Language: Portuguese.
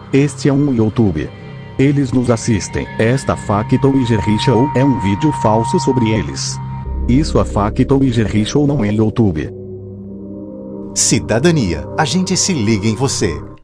Este é um YouTube. Eles nos assistem. Esta Facto e Jerry Show é um vídeo falso sobre eles. Isso a Facto e Jerry Show não é YouTube. Cidadania, a gente se liga em você.